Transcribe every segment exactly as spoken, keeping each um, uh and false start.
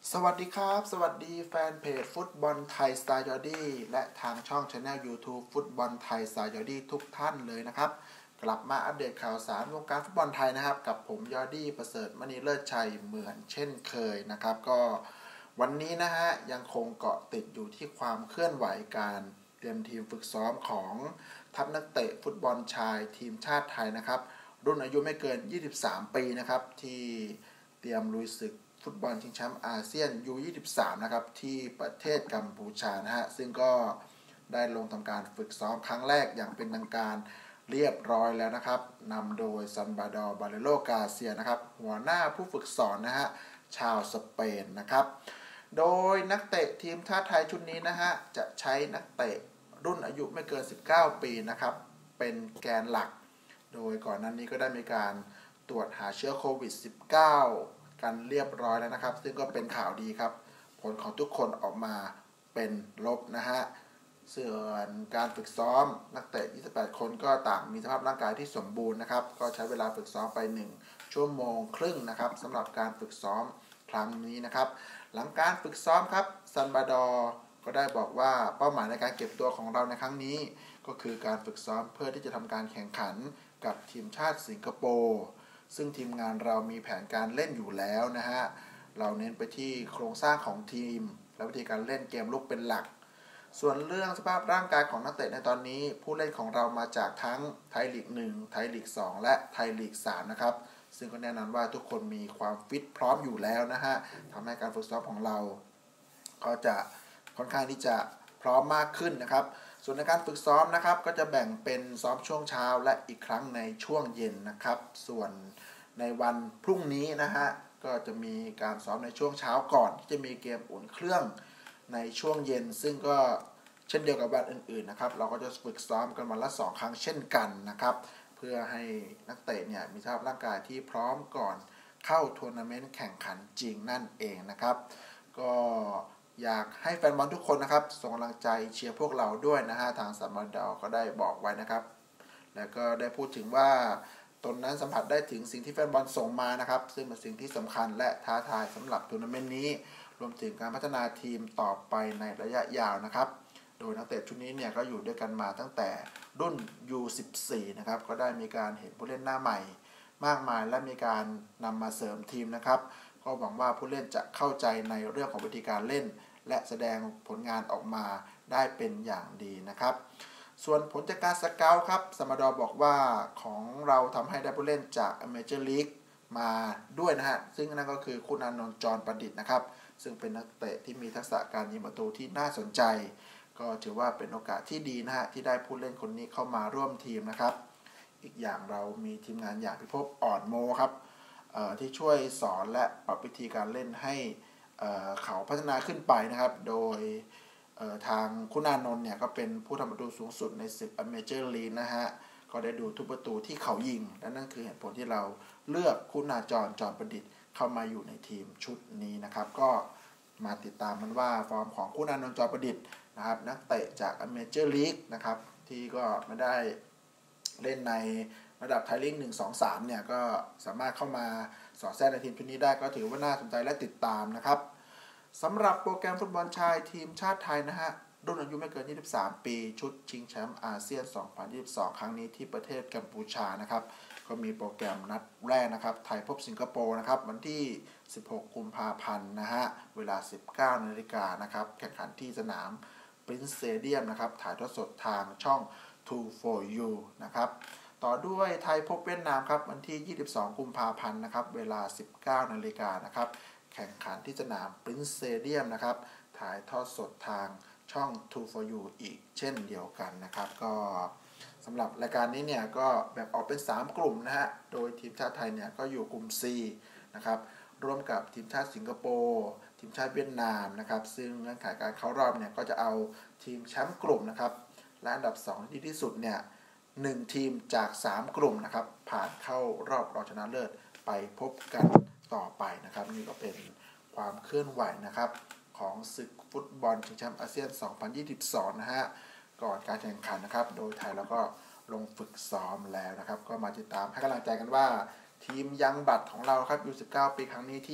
สวัสดีครับสวัสดีแฟนเพจฟุตบอลไทยสไตล์ยอดี้และทางช่อง Channel ยูทูบ ฟุตบอลไทยสไตล์ยอดี้ทุกท่านเลยนะครับกลับมาอัปเดตข่าวสารวงการฟุตบอลไทยนะครับกับผมยอดี้ประเสริฐมณีเลิศชัยเหมือนเช่นเคยนะครับก็วันนี้นะฮะยังคงเกาะติดอยู่ที่ความเคลื่อนไหวการเตรียมทีมฝึกซ้อมของทัพนักเตะฟุตบอลชายทีมชาติไทยนะครับรุ่นอายุไม่เกินยี่สิบสามปีนะครับที่เตรียมลุยศึกฟุตบอลชิงแชมป์อาเซียน ยู ยี่สิบสาม นะครับที่ประเทศกัมพูชานะฮะซึ่งก็ได้ลงทำการฝึกซ้อมครั้งแรกอย่างเป็นทางการเรียบร้อยแล้วนะครับนำโดยซันบาดอร์บาเลโลกาเซียนะครับหัวหน้าผู้ฝึกสอนนะฮะชาวสเปนนะครับโดยนักเตะทีมชาติไทยชุดนี้นะฮะจะใช้นักเตะรุ่นอายุไม่เกินสิบเก้าปีนะครับเป็นแกนหลักโดยก่อนหน้านี้ก็ได้มีการตรวจหาเชื้อโควิด สิบเก้า กันเรียบร้อยแล้วนะครับซึ่งก็เป็นข่าวดีครับผลของทุกคนออกมาเป็นลบนะฮะส่วนการฝึกซ้อมนักเตะยี่สิบแปดคนก็ต่างมีสภาพร่างกายที่สมบูรณ์นะครับก็ใช้เวลาฝึกซ้อมไปหนึ่งชั่วโมงครึ่งนะครับสำหรับการฝึกซ้อมครั้งนี้นะครับหลังการฝึกซ้อมครับซันบาดอร์ก็ได้บอกว่าเป้าหมายในการเก็บตัวของเราในครั้งนี้ก็คือการฝึกซ้อมเพื่อที่จะทำการแข่งขันกับทีมชาติสิงคโปร์ซึ่งทีมงานเรามีแผนการเล่นอยู่แล้วนะฮะเราเน้นไปที่โครงสร้างของทีมและวิธีการเล่นเกมลุกเป็นหลักส่วนเรื่องสภาพร่างกายของนักเตะในตอนนี้ผู้เล่นของเรามาจากทั้งไทยลีกหนึ่งไทยลีกสองและไทยลีกสามนะครับซึ่งก็แน่นอนว่าทุกคนมีความฟิตพร้อมอยู่แล้วนะฮะทำให้การฝึกซ้อมของเราก็จะค่อนข้างที่จะพร้อมมากขึ้นนะครับส่วนในการฝึกซ้อมนะครับก็จะแบ่งเป็นซ้อมช่วงเช้าและอีกครั้งในช่วงเย็นนะครับส่วนในวันพรุ่งนี้นะฮะก็จะมีการซ้อมในช่วงเช้าก่อนที่จะมีเกมอุ่นเครื่องในช่วงเย็นซึ่งก็เช่นเดียวกับวันอื่นๆนะครับเราก็จะฝึกซ้อมกันวันละสองครั้งเช่นกันนะครับเพื่อให้นักเตะเนี่ยมีสภาพร่างกายที่พร้อมก่อนเข้าทัวร์นาเมนต์แข่งขันจริงนั่นเองนะครับก็อยากให้แฟนบอลทุกคนนะครับส่งกำลังใจเชียร์พวกเราด้วยนะฮะทางซันบาดอร์ก็ได้บอกไว้นะครับแล้วก็ได้พูดถึงว่าตนนั้นสัมผัสได้ถึงสิ่งที่แฟนบอลส่งมานะครับซึ่งเป็นสิ่งที่สำคัญและท้าทายสำหรับทัวร์นาเมนต์นี้รวมถึงการพัฒนาทีมต่อไปในระยะยาวนะครับโดยนักเตะชุดนี้เนี่ยก็อยู่ด้วยกันมาตั้งแต่รุ่น ยู สิบสี่ นะครับก็ได้มีการเห็นผู้เล่นหน้าใหม่มากมายและมีการนำมาเสริมทีมนะครับก็หวังว่าผู้เล่นจะเข้าใจในเรื่องของวิธีการเล่นและแสดงผลงานออกมาได้เป็นอย่างดีนะครับส่วนผลจากการสเกาต์ครับซันบาดอร์บอกว่าของเราทำให้ได้ผู้เล่นจากเมเจอร์ลีกมาด้วยนะฮะซึ่งนั่นก็คือคุณอานนท์จรประดิษฐ์นะครับซึ่งเป็นนักเตะที่มีทักษะการยิงประตูที่น่าสนใจก็ถือว่าเป็นโอกาสที่ดีนะฮะที่ได้ผู้เล่นคนนี้เข้ามาร่วมทีมนะครับอีกอย่างเรามีทีมงานอย่างพิภพอ่อนโมครับที่ช่วยสอนและปรับวิธีการเล่นให้เ, เขาพัฒนาขึ้นไปนะครับโดยทางคุณานนท์เนี่ยก็เป็นผู้ทำประตูสูงสุดในศึกเมเจอร์ลีกนะฮะก็ได้ดูทุกประตูที่เขายิงและนั่นคือเหตุผลที่เราเลือกคุณาจรจรประดิษฐ์เข้ามาอยู่ในทีมชุดนี้นะครับก็มาติดตามมันว่าฟอร์มของคุณานนท์จรประดิษฐ์นะครับนักเตะจากเมเจอร์ลีกนะครับที่ก็ไม่ได้เล่นในระดับไทยลีกหนึ่ง สอง สามเนี่ยก็สามารถเข้ามาสอดแทรกในทีมชุดนี้ได้ก็ถือว่าน่าสนใจและติดตามนะครับสำหรับโปรแกรมฟุตบอลชายทีมชาติไทยนะฮะรุ่นอายุไม่เกินยี่สิบสามปีชุดชิงแชมป์อาเซียนสองพันยี่สิบสองครั้งนี้ที่ประเทศกัมพูชานะครับก็มีโปรแกรมนัดแรกนะครับไทยพบสิงคโปร์นะครับวันที่สิบหกกุมภาพันธ์นะฮะเวลา สิบเก้านาฬิกานะครับแข่งขันที่สนาม Prince Stadium นะครับถ่ายทอดสดทางช่อง ทู โฟร์ ยู นะครับต่อด้วยไทยพบเวียดนามครับวันที่ยี่สิบสองกุมภาพันธ์นะครับเวลา สิบเก้านาฬิกานะครับแข่งขันที่สนาม Prince Stadium นะครับถ่ายทอดสดทางช่อง ทู โฟร์ ยู อีกเช่นเดียวกันนะครับก็สำหรับรายการนี้เนี่ยก็แบ่งออกเป็นสามกลุ่มนะฮะโดยทีมชาติไทยเนี่ยก็อยู่กลุ่ม C นะครับร่วมกับทีมชาติสิงคโปร์ทีมชาติเวียดนามนะครับซึ่งเงื่อนไขการเข้ารอบเนี่ยก็จะเอาทีมแชมป์กลุ่มนะครับและอันดับสองที่ดีที่สุดเนี่ยหนึ่งทีมจากสามกลุ่มนะครับผ่านเข้ารอบรองชนะเลิศไปพบกันต่อไปนะครับนี่ก็เป็นความเคลื่อนไหวนะครับของศึกฟุตบอลชิงแชมป์อาเซียนสองพันยี่สิบสองนะฮะก่อนการแข่งขันนะครับโดยไทยแล้วก็ลงฝึกซ้อมแล้วนะครับก็มาติดตามให้กำลังใจกันว่าทีมยังบัตรของเราครับยูสิบเก้าปีครั้งนี้ที่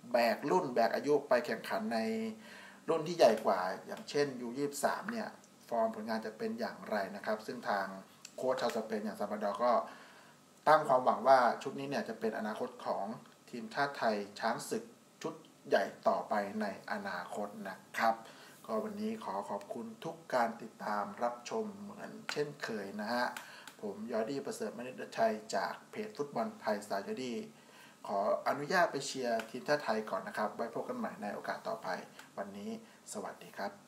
แบกรุ่นแบกอายุไปแข่งขันในรุ่นที่ใหญ่กว่าอย่างเช่น ยู ยี่สิบสาม เนี่ยฟอร์มผลงานจะเป็นอย่างไรนะครับซึ่งทางโค้ชชาวสเปนอย่างซาบาดอร์ก็ตั้งความหวังว่าชุดนี้เนี่ยจะเป็นอนาคตของทีมชาติไทยช้างศึกชุดใหญ่ต่อไปในอนาคตนะครับก็วันนี้ขอขอบคุณทุกการติดตามรับชมเหมือนเช่นเคยนะฮะผมยอดดี้ประเสริฐมณิตชัยจากเพจฟุตบอลไทยสไตล์ยอดดี้ขออนุญาตไปเชียร์ทีมชาติไทยก่อนนะครับไว้พบกันใหม่ในโอกาสต่อไปวันนี้สวัสดีครับ